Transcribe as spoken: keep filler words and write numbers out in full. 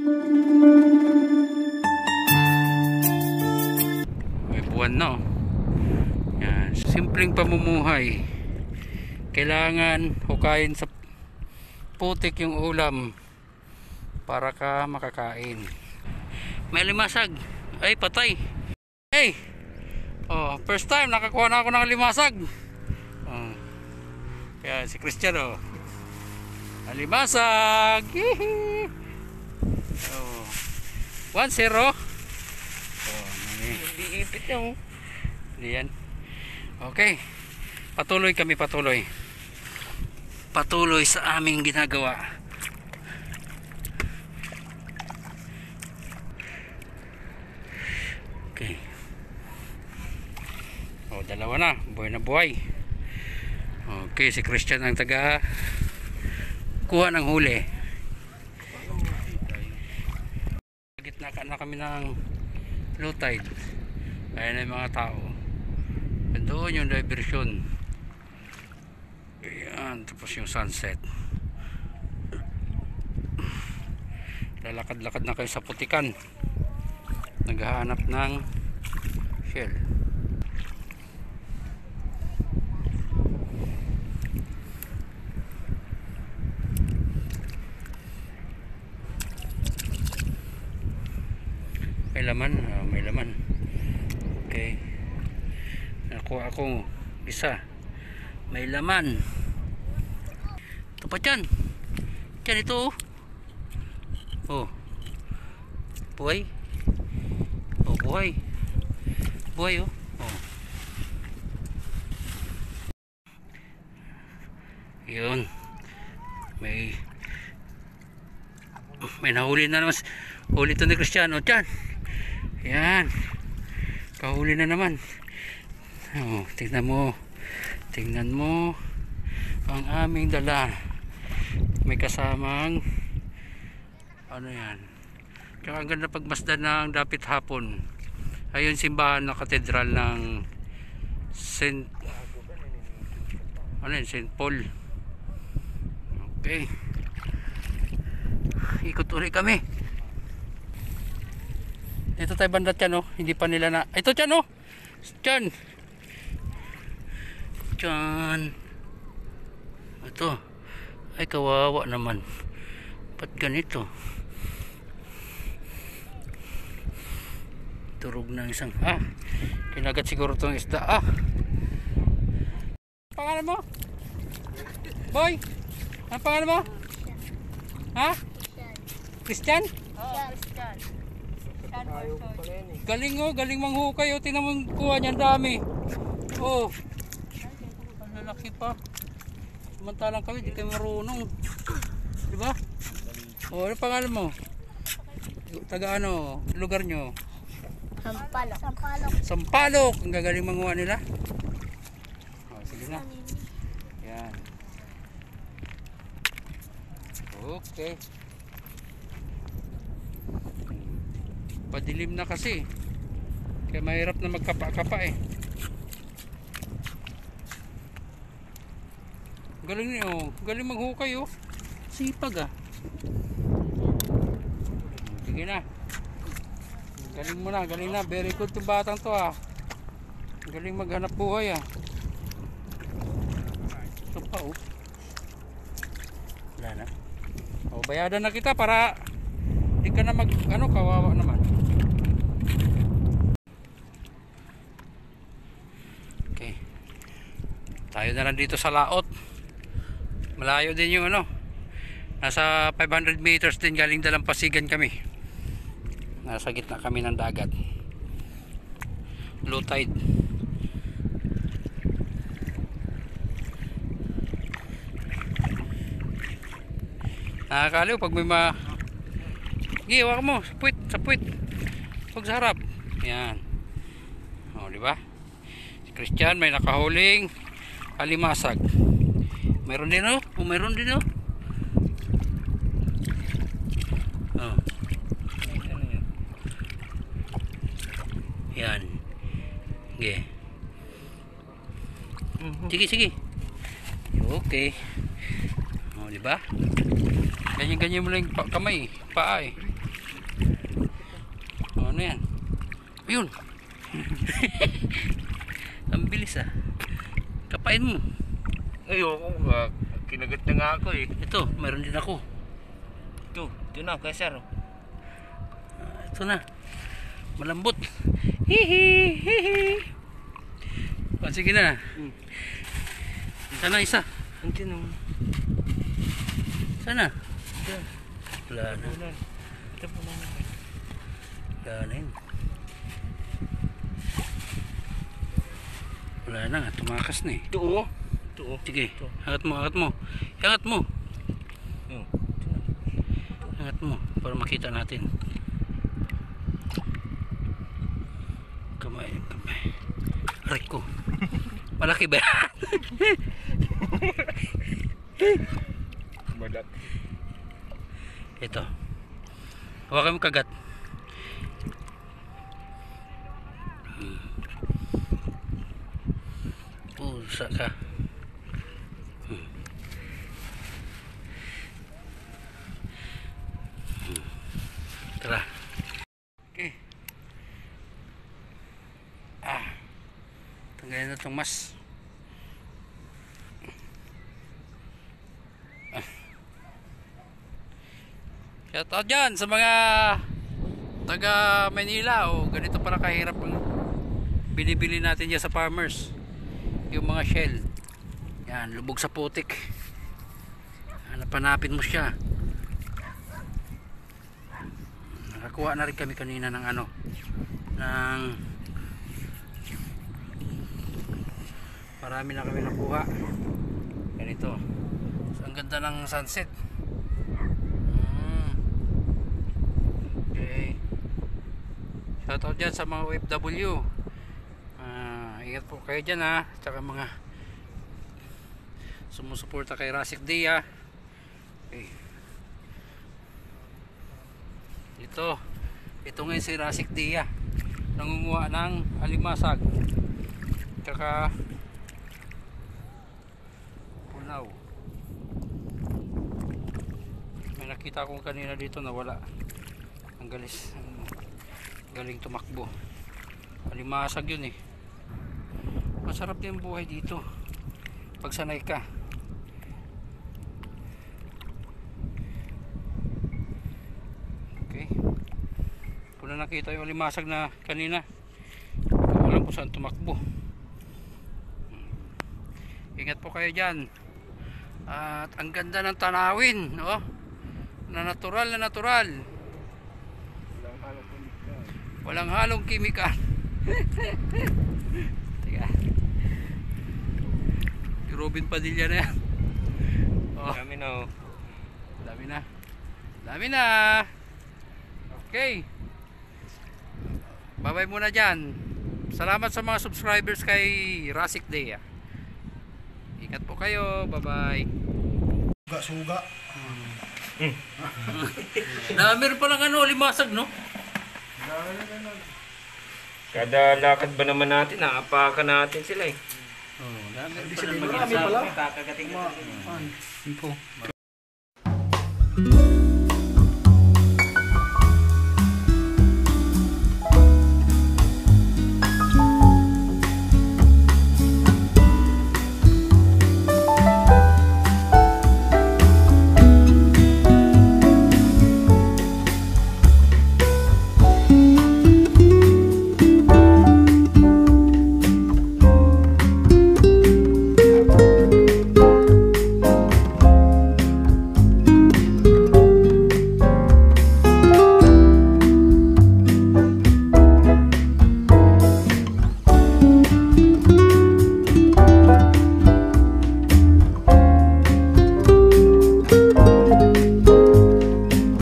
May buwan na, oh. Yan, simpleng pamumuhay. Kailangan hukayin sa putik yung ulam para ka makakain. May limasag. Ay, patay. Hey! Oh, first time nakakuha na ako ng limasag. Oh. Kaya si Christian, oh. Limasag. Hihi. Oh. one zero. Oh, hindi ipit yung. Diyan. Okay. Patuloy kami, patuloy. Patuloy sa aming ginagawa. Okay. Oh, dalawa na. Buhay na buhay. Okay, si Christian ang taga kuha ng huli. Gitna ka na kami ng low tide. Ayan na yung mga tao. Doon yung diversion. Ayan, tapos yung sunset. Lalakad-lakad na kayo sa putikan. Naghahanap ng shell. May laman, oh, may laman. Okay. Nakuha ako isa. May laman. Ito pa dyan. Dyan ito. Oh. Buhay. Oh, buhay. Buhay, oh. Oh. Yun. May may nahuli na naman. Huli ito ni Cristiano. Dyan. Yan. Kahuli na naman. Oh, tingnan mo. Tingnan mo ang aming dala. May kasamang ano yan. Tsaka ang ganda pagmasdan ng dapit hapon. Ayun simbahan ng katedral ng Saint ano yun, Saint Paul. Okay. Ikot ulit kami. Ito tayo banda dyan, oh. Hindi pa nila na. Ito dyan, oh. Dyan. Dyan. Ito. Ay, kawawa naman. Ba't ganito? Turog na isang. Ah. Kinagat siguro itong isda. Ah. Pangalan mo? Boy? Ano pangalan mo? Ha? Christian? Oo, Christian. Galing, oh, galing manghukay, oh. Tingnan mo kuha niyan, dami. Oh. Ang lalaki pa. Samantalang kami, di kayo marunong. Di ba? Oh, ano pangalan mo? Taga ano, lugar nyo? Sampalok. Sampalok. Sampalok. Ang gagaling manguha nila. Oh, sige na. Yan. Okay. Padilim na kasi. Kaya mahirap na magkapa-kapa eh. Galing niyo. Galing maghukay, oh. Sipag, ah. Sige na. Galing mo na. Galing na. Very good itong batang to, ah. Galing maghanap buhay, ah. Ito pa, oh. Wala na. O, bayadan na kita para di ka na mag, ano, kawawa naman. Okay. Tayo na lang dito sa laot. Malayo din yung ano. Nasa five hundred meters din, galing Dalampasigan kami. Nasa gitna kami ng dagat. Low tide. Nakakaliw pag may ma... Sige, waka mo. Sa puwit. Sa puwit. Huwag sa harap. Yan. O, diba? Si Christian may nakahuling alimasag. Meron din, oh. O, meron din, oh. Oh. Yan. Sige. Sige, sige. Okay. O, diba? Ganyan-ganyan mo lang yung kamay, paa eh. na yan. Ayun. Ang bilis ah. Kapain mo. Ayoko nga. Kinagat na nga ako eh. Ito, mayroon din ako. Ito, ito na, kaya sir. Ah, ito na. Malambot. Hihi, hihi. O, sige na. Hmm. Sana isa. Hindi na. Sana. Ito. Wala na. Wala. Ito po lang. Wala na yun. Wala na nga. Tumakas na eh. Ito oh. Ito oh. Sige. Ito. Angat mo, angat mo. Angat mo. Yung. Angat mo. Para makita natin. Kamay, kamay. Aray ko. Malaki ba yan? Balat. Ito. Hawakan mo kagat. Hmm. Pusa ka. Hmm. Hmm. Tara. Okay. Ah. Tanggalin na itong mas. Shout out dyan sa mga taga Manila. O, ganito pala kahirap ang binibili natin dyan sa farmers. Yung mga shell. Yan, lubog sa putik. Hanapanapin mo siya. Nakakuha na rin kami kanina ng ano, ng marami na kami nakuha. Ganito. So, ang ganda ng sunset. Shoutout dyan sa mga O F W. uh, Ingat po kayo dyan ha. Tsaka mga sumusuporta kay Rasik Dia. Okay. Ito Ito ngayon si Rasik Dia, nangunguha ng alimasag tsaka punaw. May nakita akong kanina dito na wala. Ang galis, galing tumakbo. Alimasag yun eh. Masarap din buhay dito pag sanay ka. Okay, kung na nakita yung alimasag na kanina, alam ko saan tumakbo. Ingat po kayo dyan. At ang ganda ng tanawin, oh, na natural na natural, walang halong kimika. Teka, si Robin Padilla na yan. Oh, Dami na oh. dami na dami na. Okay, bye bye muna dyan. Salamat sa mga subscribers kay Rasik Dia. Ingat po kayo, bye bye. Suga-suga. Na meron palang ano, limasag no. Kada lakad ba naman natin, naapakan natin sila eh. Oh, dami Hindi palang sila mag-isa. marami pala. Kakagating Ma- Info.